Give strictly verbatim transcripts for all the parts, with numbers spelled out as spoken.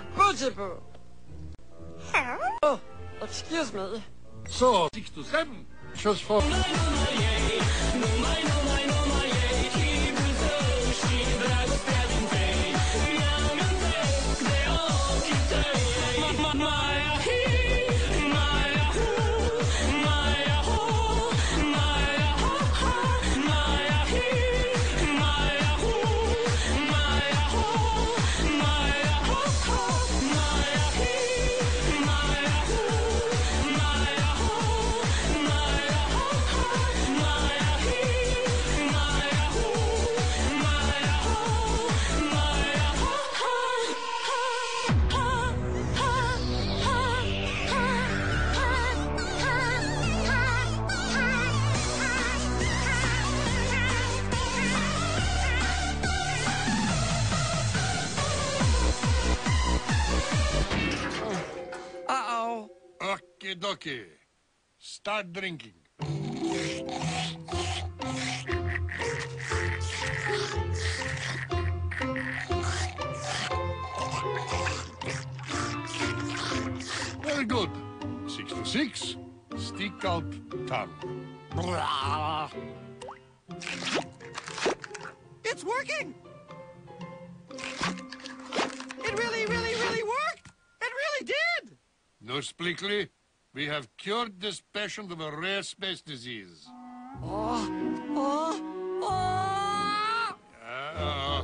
Boogie-boo. Oh, excuse me. So, six to seven. Just for... Uh-oh. Okie dokie. Start drinking. Very good. Six to six. Stick out tongue. It's working! It really, really, really worked! It really did! Nurse Blickley, we have cured this patient of a rare space disease. Oh, oh, oh! Uh,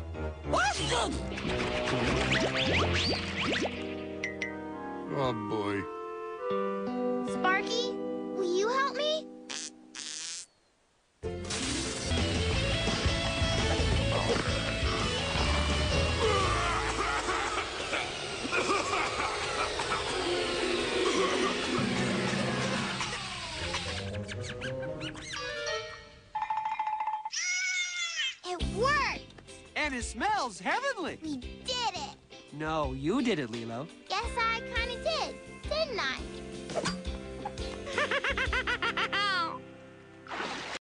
oh, boy. Sparky, will you help me? It worked! And it smells heavenly. We did it! No, you did it, Lilo. Guess I kinda did, didn't I?